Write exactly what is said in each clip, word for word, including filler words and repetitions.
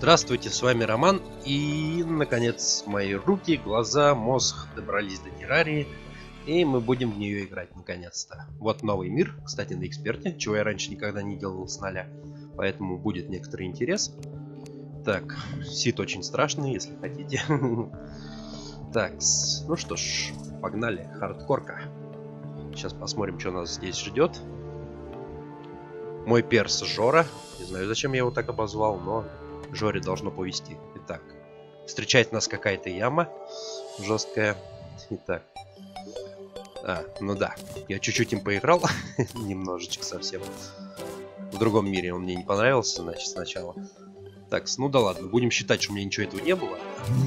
Здравствуйте, с вами Роман, и, наконец, мои руки, глаза, мозг добрались до террарии, и мы будем в нее играть, наконец-то. Вот новый мир, кстати, на эксперте, чего я раньше никогда не делал с нуля, поэтому будет некоторый интерес. Так, сид очень страшный, если хотите. Так, ну что ж, погнали, хардкорка. Сейчас посмотрим, что нас здесь ждет. Мой перс Жора, не знаю, зачем я его так обозвал, но Жоре должно повезти. Итак, встречает нас какая-то яма жесткая. Итак, а, ну да, я чуть-чуть им поиграл, немножечко совсем. В другом мире он мне не понравился, значит, сначала. Так, ну да ладно, будем считать, что у меня ничего этого не было.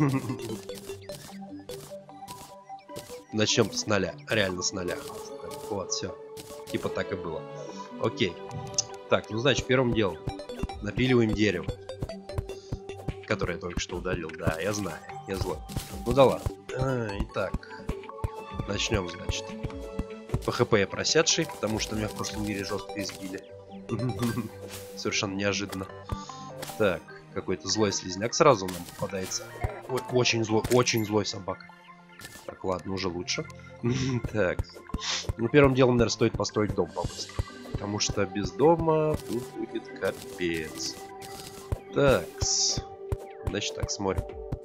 Начнем с нуля, реально с нуля. Вот, все, типа так и было. Окей. Так, ну значит, первым делом напиливаем дерево, которое я только что удалил. Да, я знаю, я злой. Ну да ладно. А, итак, начнем, значит. По хп я просядший, потому что меня в прошлом мире жестко избили. Совершенно неожиданно. Так, какой-то злой слизняк сразу нам попадается. Ой, очень злой, очень злой собака. Так, ладно, уже лучше. Так, ну первым делом, наверное, стоит построить дом побыстрее. Потому что без дома тут будет капец. Так, значит так, смотрим.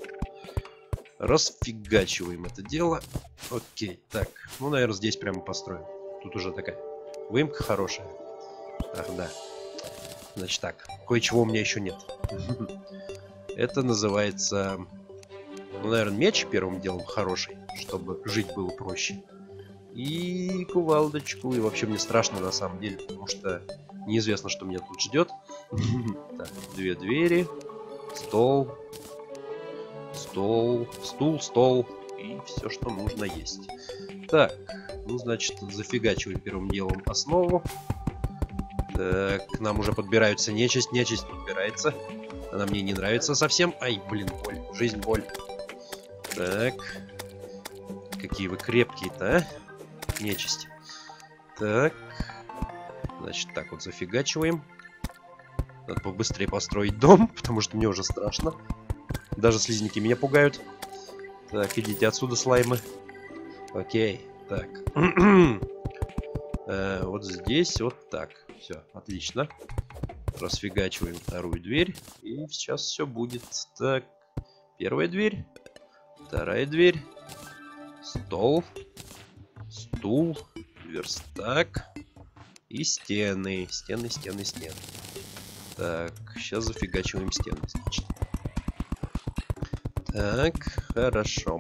Расфигачиваем это дело. Окей, так, ну, наверное, здесь прямо построим. Тут уже такая выемка хорошая. Ах, да. Значит так, кое-чего у меня еще нет. Это называется, ну, наверное, меч первым делом хороший, чтобы жить было проще. И кувалдочку. И вообще мне страшно на самом деле, потому что неизвестно, что меня тут ждет. Так, две двери, стол, стол, стул, стол и все, что нужно есть. Так, ну значит, зафигачиваем первым делом основу. Так, к нам уже подбираются нечисть, нечисть подбирается. Она мне не нравится совсем. Ай, блин, боль, жизнь, боль. Так, какие вы крепкие-то, а? Нечисть. Так. Значит, так вот зафигачиваем. Надо побыстрее построить дом, потому что мне уже страшно. Даже слизняки меня пугают. Так, идите отсюда, слаймы. Окей. Так. э, вот здесь вот так. Все, отлично. Расфигачиваем вторую дверь. И сейчас все будет. Так. Первая дверь. Вторая дверь. Стол. Стул, верстак и стены. Стены, стены, стены. Так, сейчас зафигачиваем стены, значит. Так, хорошо.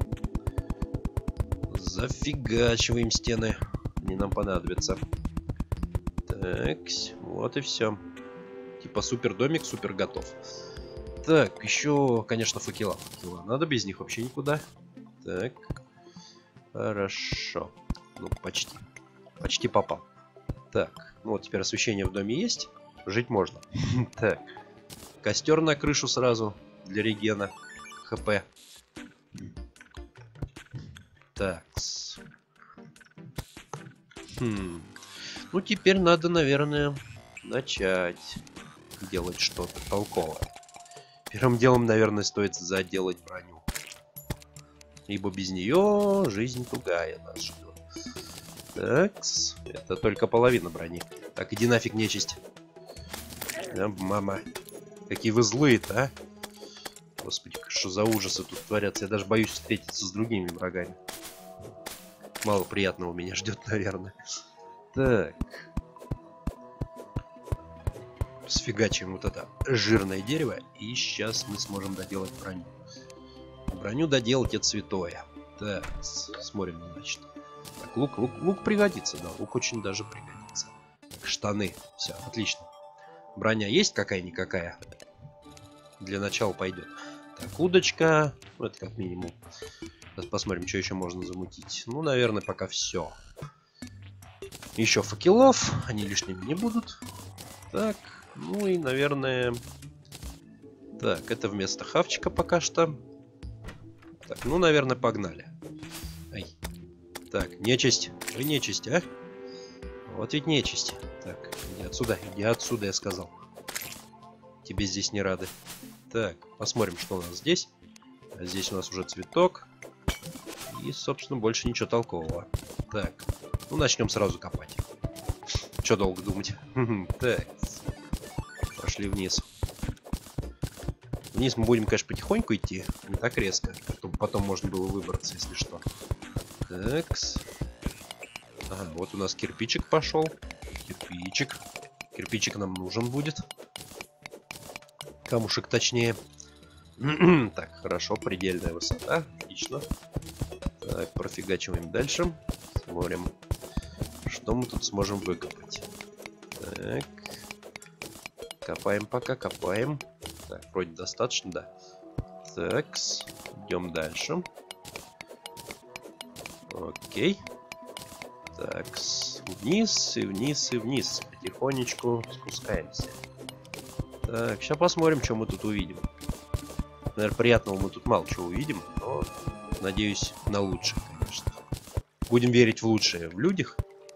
Зафигачиваем стены. Они нам понадобятся. Так, вот и все. Типа супер домик, супер готов. Так, еще, конечно, факела. Факела надо, без них вообще никуда. Так, хорошо. Ну, почти. Почти попал. Так, ну вот теперь освещение в доме есть. Жить можно. Так. Костер на крышу сразу. Для регена. ХП. Так. Хм. Ну, теперь надо, наверное, начать делать что-то толковое. Первым делом, наверное, стоит заделать броню. Ибо без нее жизнь тугая нас ждет. Так, это только половина брони. Так, иди нафиг, нечисть. А, мама. Какие вы злые-то, а? Господи, что за ужасы тут творятся. Я даже боюсь встретиться с другими врагами. Мало приятного меня ждет, наверное. Так. Сфигачиваем вот это жирное дерево. И сейчас мы сможем доделать броню. Броню доделать — это святое. Так, смотрим, значит. Так, лук, лук, лук пригодится, да, лук очень даже пригодится. Штаны, все, отлично. Броня есть какая-никакая? Для начала пойдет. Так, удочка, ну это как минимум. Сейчас посмотрим, что еще можно замутить. Ну, наверное, пока все. Еще факелов, они лишними не будут. Так, ну и, наверное... Так, это вместо хавчика пока что. Так, ну, наверное, погнали. Ай. Так, нечисть. Вы нечисть, а? Вот ведь нечисть. Так, иди отсюда, иди отсюда, я сказал. Тебе здесь не рады. Так, посмотрим, что у нас здесь. Здесь у нас уже цветок. И, собственно, больше ничего толкового. Так, ну начнем сразу копать. Че долго думать? Так, пошли вниз. Вниз мы будем, конечно, потихоньку идти, не так резко, чтобы потом можно было выбраться, если что. Такс. Ага, вот у нас кирпичик пошел. Кирпичик. Кирпичик нам нужен будет. Камушек точнее. Так, хорошо, предельная высота. Отлично. Так, профигачиваем дальше. Смотрим, что мы тут сможем выкопать. Так. Копаем пока, копаем. Так, вроде достаточно, да. Так, идем дальше. Окей. Так, вниз и вниз и вниз. Потихонечку спускаемся. Так, сейчас посмотрим, что мы тут увидим. Наверное, приятного мы тут мало чего увидим, но надеюсь на лучшее, конечно. Будем верить в лучшее в людях.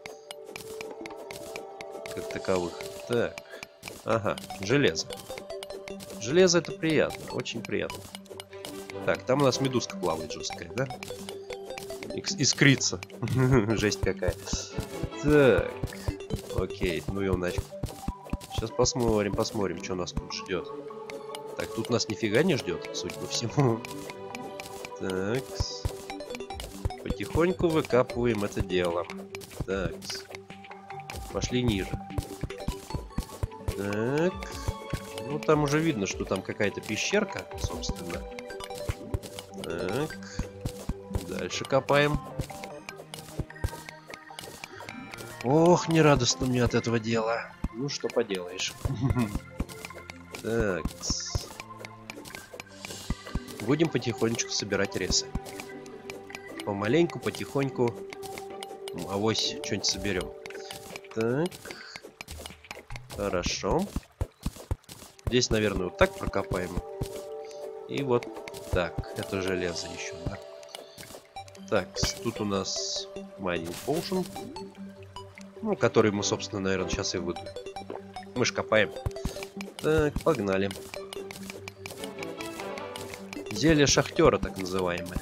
Как таковых. Так. Ага, железо. Железо это приятно, очень приятно. Так, там у нас медузка плавает жесткая, да? Искрится. Жесть какая. Так. Окей, ну и нафиг. Сейчас посмотрим, посмотрим, что нас тут ждет. Так, тут нас нифига не ждет, судя по всему. Так. Потихоньку выкапываем это дело. Так. Пошли ниже. Так. Ну, там уже видно, что там какая-то пещерка, собственно. Так. Дальше копаем. Ох, нерадостно мне от этого дела. Ну, что поделаешь. Так. Будем потихонечку собирать ресы. Помаленьку, потихоньку. Авось что-нибудь соберем. Так. Хорошо. Здесь, наверное, вот так прокопаем. И вот так. Это железо еще, да? Так, тут у нас Mining Potion. Ну, который мы, собственно, наверное, сейчас и выйдем. Мы ж копаем. Так, погнали. Зелье шахтера, так называемое.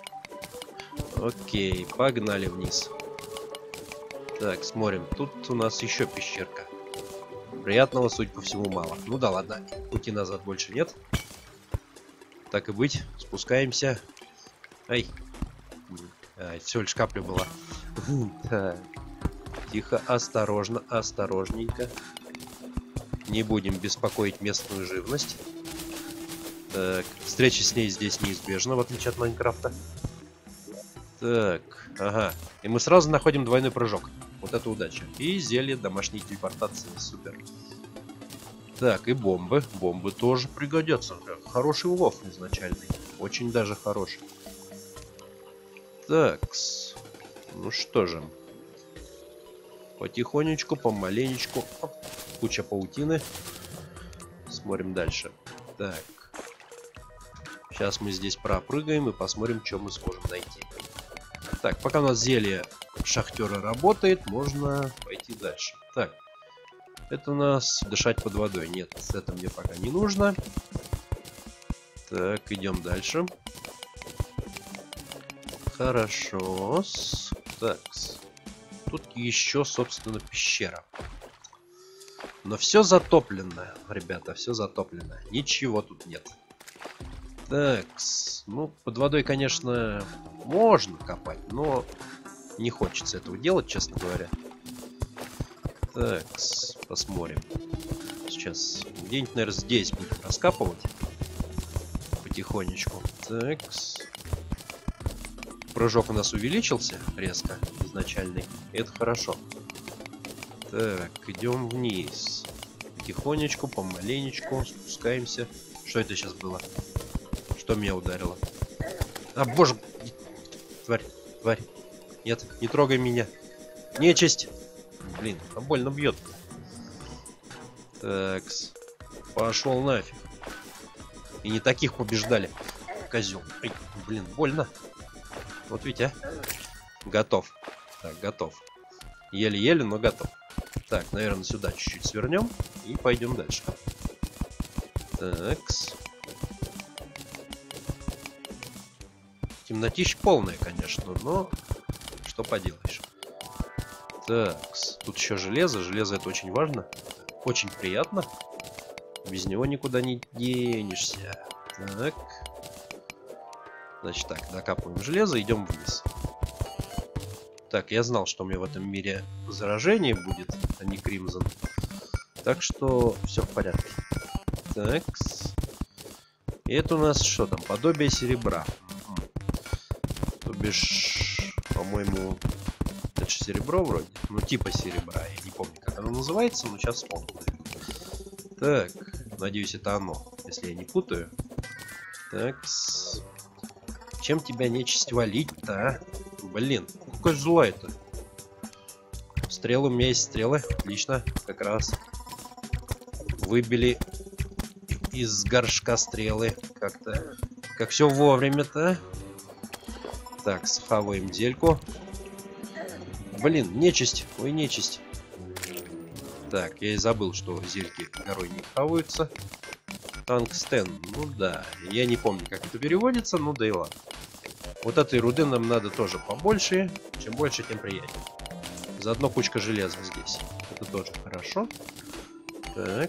Окей, погнали вниз. Так, смотрим. Тут у нас еще пещерка. Приятного, судя по всему, мало. Ну да, ладно. Пути назад больше нет. Так и быть. Спускаемся. Ай. А, всего лишь капля была. Так. Тихо, осторожно, осторожненько. Не будем беспокоить местную живность. Так. Встреча с ней здесь неизбежна, в отличие от Майнкрафта. Так. Ага. И мы сразу находим двойной прыжок. Вот это удача. И зелье домашней телепортации. Супер. Так, и бомбы. Бомбы тоже пригодятся. Хороший улов изначальный. Очень даже хороший. Так-с. Ну что же. Потихонечку, помаленечку. Оп. Куча паутины. Смотрим дальше. Так. Сейчас мы здесь пропрыгаем и посмотрим, что мы сможем найти. Так, пока у нас зелье шахтера работает, можно пойти дальше. Так. Это у нас дышать под водой. Нет, это мне пока не нужно. Так, идем дальше. Хорошо. Так. Тут еще, собственно, пещера. Но все затоплено, ребята, все затоплено. Ничего тут нет. Так, ну, под водой, конечно, можно копать, но не хочется этого делать, честно говоря. Так, посмотрим. Сейчас где-нибудь, наверное, здесь будем раскапывать. Потихонечку. Так. Прыжок у нас увеличился резко, изначальный. Это хорошо. Так, идем вниз. Потихонечку, помаленечку спускаемся. Что это сейчас было? Что меня ударило? А, боже! Тварь, тварь. Нет, не трогай меня. Нечисть! Блин, а больно бьет. Такс. Пошел нафиг. И не таких побеждали. Козел. Ай, блин, больно. Вот видите, а? Готов. Так, готов. Еле-еле, но готов. Так, наверное, сюда чуть-чуть свернем и пойдем дальше. Такс. Темнотища полная, конечно, но что поделаешь. Так, тут еще железо. Железо это очень важно. Очень приятно. Без него никуда не денешься. Так. Значит так, накапываем железо, идем вниз. Так, я знал, что у меня в этом мире заражение будет, а не Кримзон. Так что все в порядке. Так. И это у нас что там? Подобие серебра. То бишь, по-моему, это же серебро вроде. Ну, типа серебра. Я не помню, как оно называется, но сейчас вспомню. Так, надеюсь, это оно, если я не путаю. Так. Чем тебя нечисть валить-то, а? Блин, какой злой-то. Стрелы, у меня есть стрелы. Отлично, как раз. Выбили из горшка стрелы. Как-то. Как все вовремя-то. Так, схаваем зельку. Блин, нечисть. Ой, нечисть. Так, я и забыл, что зельки горой не хаваются. Тангстен. Ну да. Я не помню, как это переводится, ну да и ладно. Вот этой руды нам надо тоже побольше. Чем больше, тем приятнее. Заодно кучка железа здесь. Это тоже хорошо. Так.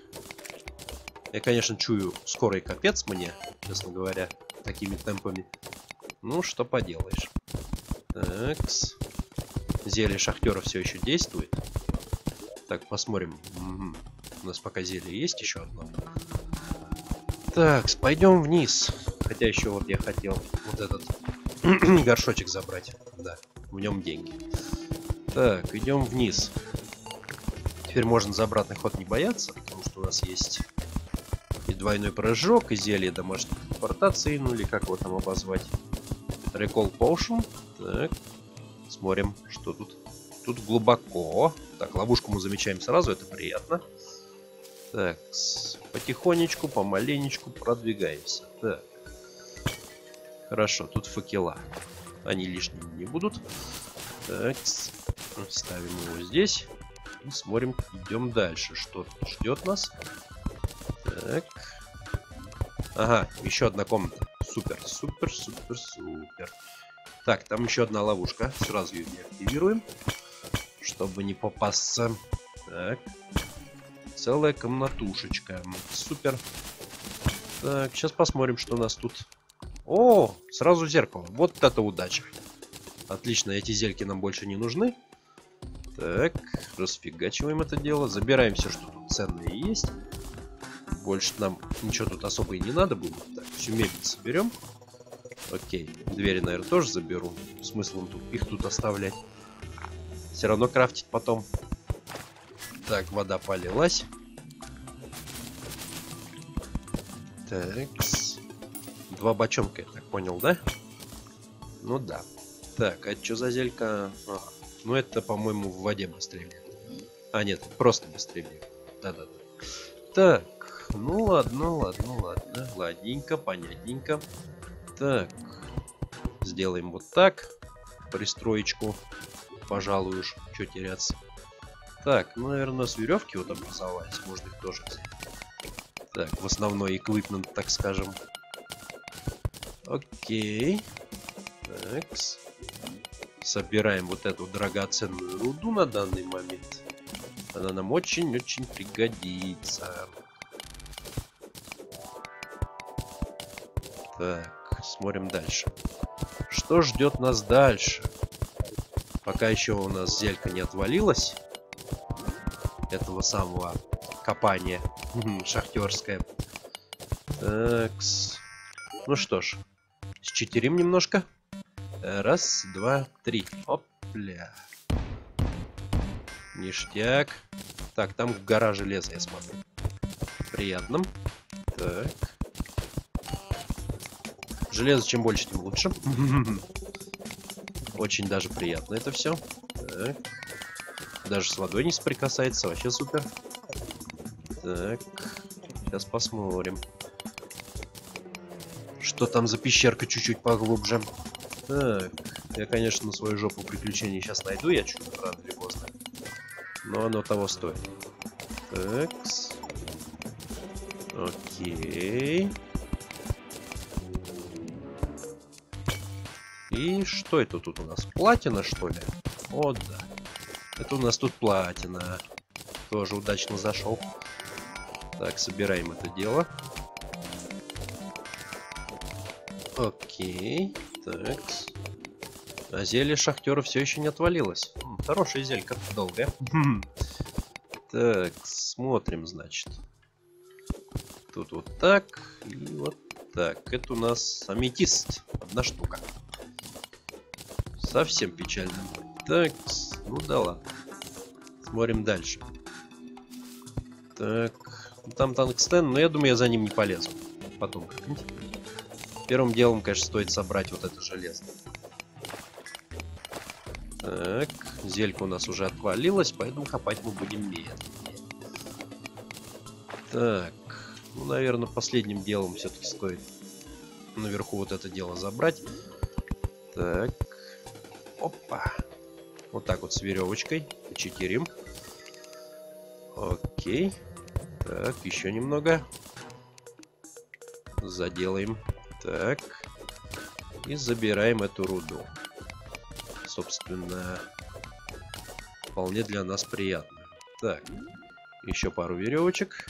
Я, конечно, чую скорый капец мне, честно говоря, такими темпами. Ну, что поделаешь. Так. Зелье шахтера все еще действует. Так, посмотрим. Угу. У нас пока зелье есть еще одно. Так, пойдем вниз. Хотя еще вот я хотел вот этот горшочек забрать. Да, в нем деньги. Так, идем вниз. Теперь можно за обратный ход не бояться, потому что у нас есть и двойной прыжок, и зелье домашней телепортации, ну или как его там обозвать. Recall Potion. Так, смотрим, что тут. Тут глубоко. Так, ловушку мы замечаем сразу, это приятно. Так, потихонечку, помаленечку продвигаемся. Так. Хорошо, тут факела. Они лишними не будут. Так, ставим его здесь. И смотрим, идем дальше. Что тут ждет нас? Так. Ага, еще одна комната. Супер, супер, супер, супер. Так, там еще одна ловушка. Сразу ее не активируем, чтобы не попасться. Так. Целая комнатушечка. Супер. Так, сейчас посмотрим, что у нас тут. О, сразу зеркало. Вот это удача. Отлично, эти зельки нам больше не нужны. Так, расфигачиваем это дело. Забираем все, что тут ценное есть. Больше нам ничего тут особо и не надо будет. Так, всю мебель соберем. Окей, двери, наверное, тоже заберу. Смысл тут, их тут оставлять. Все равно крафтить потом. Так, вода полилась. Так. Два бочонка, я так понял, да? Ну да. Так, а это что за зелька? А, ну это, по-моему, в воде быстрее. А, нет, просто быстрее. Да-да-да. Так, ну ладно, ладно, ладно. Ладненько, понятненько. Так. Сделаем вот так. Пристроечку. Пожалуй уж. Что теряться. Так, ну, наверное, у нас веревки вот образовались. Можно их тоже взять. Так, в основной эквипмент, так скажем. Окей. Так. Собираем вот эту драгоценную руду на данный момент. Она нам очень-очень пригодится. Так, смотрим дальше. Что ждет нас дальше? Пока еще у нас зелька не отвалилась. Этого самого копания шахтерское. Так. Ну что ж. Считерим немножко. Раз, два, три. Опля. Ништяк. Так, там гора железа, я смотрю. Приятно. Так. Железо чем больше, тем лучше. Очень даже приятно это все. Так. Даже с водой не соприкасается. Вообще супер. Так. Сейчас посмотрим. Что там за пещерка чуть-чуть поглубже. Так. Я, конечно, свою жопу приключений сейчас найду. Я чуть рано или поздно. Но оно того стоит. Так. Окей. И что это тут у нас? Платина, что ли? О, да. Это у нас тут платина. Тоже удачно зашел. Так, собираем это дело. Окей. Так. А зелье шахтера все еще не отвалилось. М, хорошее зелье, долго. Так, смотрим, значит. Тут вот так и вот так. Это у нас аметист. Одна штука. Совсем печально. Так, ну да ладно. Смотрим дальше. Так, там тангстен, но я думаю, я за ним не полезу. Потом как-нибудь. Первым делом, конечно, стоит собрать вот это железо. Так, зелька у нас уже отвалилась, поэтому копать мы будем медленнее. Так, ну, наверное, последним делом все-таки стоит наверху вот это дело забрать. Так, опа. Вот так вот с веревочкой. Читерим. Окей. Так, еще немного. Заделаем. Так. И забираем эту руду. Собственно, вполне для нас приятно. Так. Еще пару веревочек.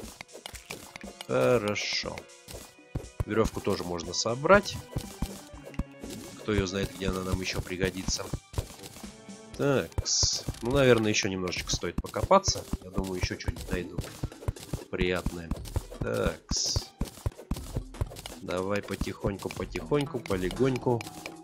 Хорошо. Веревку тоже можно собрать. Кто ее знает, где она нам еще пригодится. Так. Ну, наверное, еще немножечко стоит покопаться. Я думаю, еще что-нибудь найду приятное. Так. Давай потихоньку, потихоньку, полегоньку.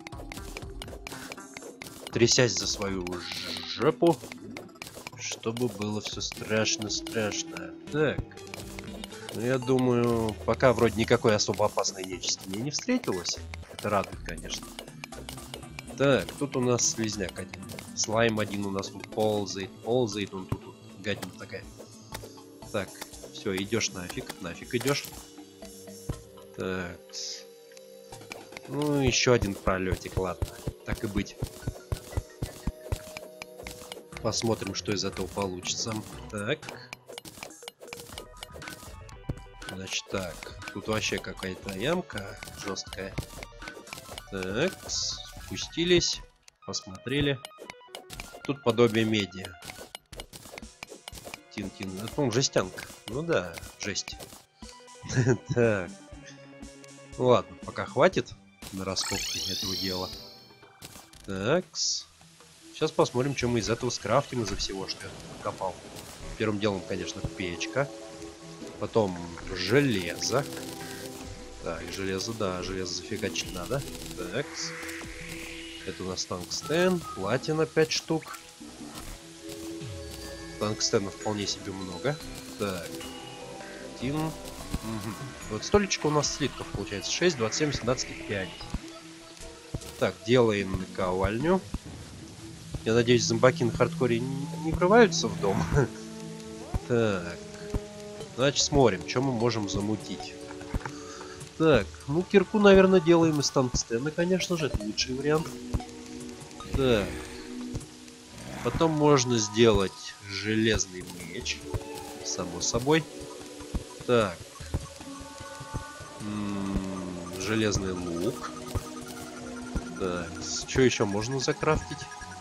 Трясясь за свою жопу. Чтобы было все страшно-страшно. Так. Ну, я думаю, пока вроде никакой особо опасной нечисти мне не встретилось. Это радует, конечно. Так, тут у нас слизняк один. Слайм один у нас тут ползает. Ползает он тут. тут гадина такая. Так, все, идешь нафиг. Нафиг идешь. Так. Ну, еще один пролетик, ладно. Так и быть. Посмотрим, что из этого получится. Так. Значит, так. Тут вообще какая-то ямка жесткая. Так. Спустились. Посмотрели. Тут подобие меди. Тин-тин. Это, по-моему, жестянка. Ну да, жесть. Так. Ладно, пока хватит на раскопки этого дела. Такс. Сейчас посмотрим, что мы из этого скрафтим, из-за всего, что я копал. Первым делом, конечно, печка. Потом железо. Так, железо, да, железо зафигачить надо. Такс. Это у нас тангстен, платина пять штук. Тангстена вполне себе много. Так. Тин. Угу. Вот столечко у нас слитков получается. шесть, двадцать семь, семнадцать и пять. Так, делаем наковальню. Я надеюсь, зомбаки на хардкоре не, не врываются в дом. Так. Значит, смотрим, что мы можем замутить. Так, ну кирку, наверное, делаем из тангстена, конечно же. Это лучший вариант. Так. Потом можно сделать железный меч. Само собой. Так. М-м, железный лук. Так. Что еще можно закрафтить?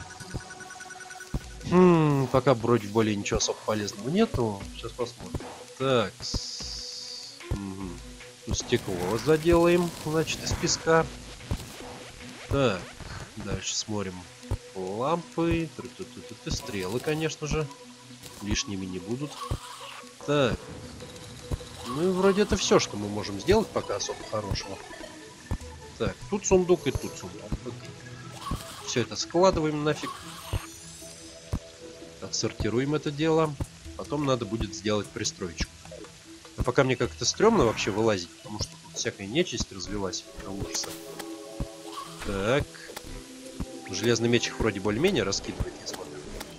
Хм, пока вроде более ничего особо полезного нету. Сейчас посмотрим. Так. Угу. Стекло заделаем, значит, из песка. Так. Дальше смотрим. Лампы. Стрелы, конечно же. Лишними не будут. Так. Ну и вроде это все, что мы можем сделать пока особо хорошего. Так, тут сундук и тут сундук. Все это складываем нафиг. Отсортируем это дело. Потом надо будет сделать пристроечку. А пока мне как-то стрёмно вообще вылазить, потому что тут всякая нечисть развелась до ужаса. Так. Железный меч их вроде более-менее раскидывает, я смотрю.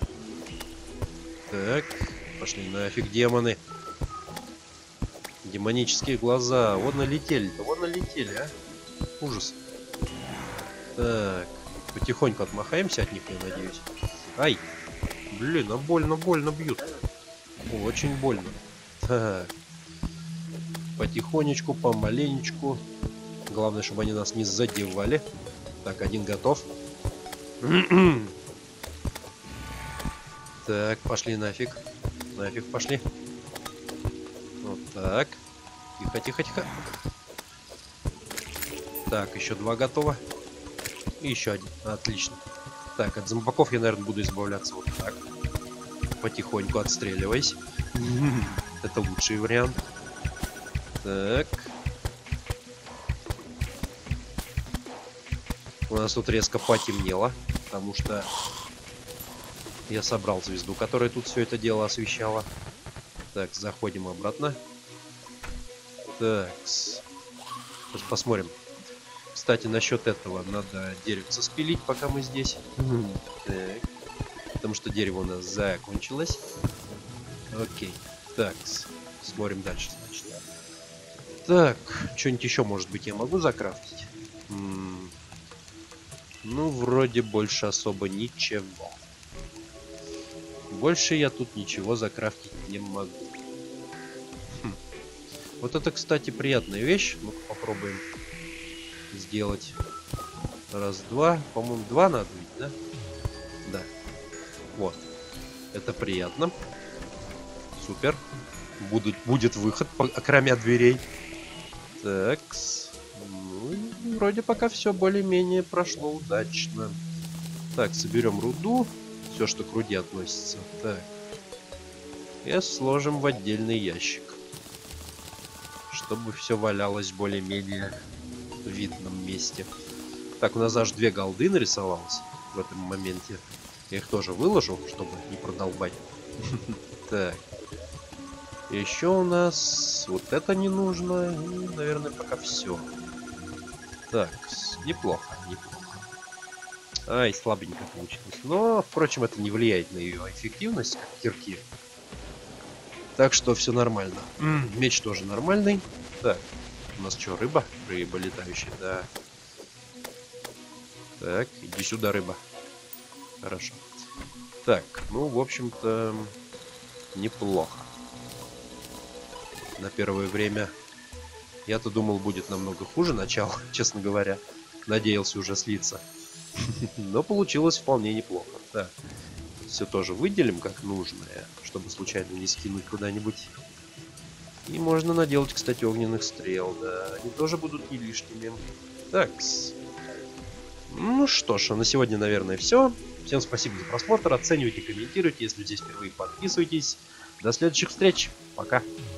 Так. Пошли нафиг демоны. Демонические глаза. Вот налетели-то, вот налетели, а. Ужас. Так. Потихоньку отмахаемся от них, я надеюсь. Ай. Блин, а больно, больно бьют. Очень больно. Так. Потихонечку, помаленечку. Главное, чтобы они нас не задевали. Так, один готов. Так, пошли нафиг. Нафиг пошли. Вот так. Тихо, тихо, тихо. Так, еще два готово. И еще один. Отлично. Так, от зомбаков я, наверное, буду избавляться вот так. Потихоньку отстреливаясь. Это лучший вариант. Так. У нас тут резко потемнело, потому что я собрал звезду, которая тут все это дело освещала. Так, заходим обратно. Так. Сейчас посмотрим. Кстати, насчет этого надо деревце спилить, пока мы здесь. Так. Потому что дерево у нас закончилось. Окей. Так, смотрим дальше, значит. Так, что-нибудь еще, может быть, я могу закрафтить? М-м- ну, вроде больше особо ничего. Больше я тут ничего закрафтить не могу. Хм. Вот это, кстати, приятная вещь. Ну-ка попробуем сделать. Раз, два. По-моему, два надо ведь, да? Да. Вот. Это приятно. Супер. Будут, будет выход, кроме дверей. Так. Ну, вроде пока все более-менее прошло удачно. Так, соберем руду. Все, что к руде относится. Так. И сложим в отдельный ящик. Чтобы все валялось более-менее в видном месте. Так, у нас аж две голды нарисовалось в этом моменте. Я их тоже выложу, чтобы не продолбать. Так. Еще у нас вот это не нужно. И, наверное, пока все. Так, неплохо, неплохо. Ай, слабенько получилось. Но, впрочем, это не влияет на ее эффективность, как кирки. Так что все нормально. М-м, меч тоже нормальный. Так, у нас что, рыба? Рыба летающая, да. Так, иди сюда, рыба. Хорошо. Так, ну, в общем-то, неплохо. На первое время я-то думал, будет намного хуже начало, честно говоря. Надеялся уже слиться. Но получилось вполне неплохо. Так, все тоже выделим как нужное, чтобы случайно не скинуть куда-нибудь. И можно наделать, кстати, огненных стрел, да. Они тоже будут не лишними. Так. Ну что ж, а на сегодня, наверное, все. Всем спасибо за просмотр. Оценивайте, комментируйте. Если здесь впервые, подписывайтесь. До следующих встреч. Пока.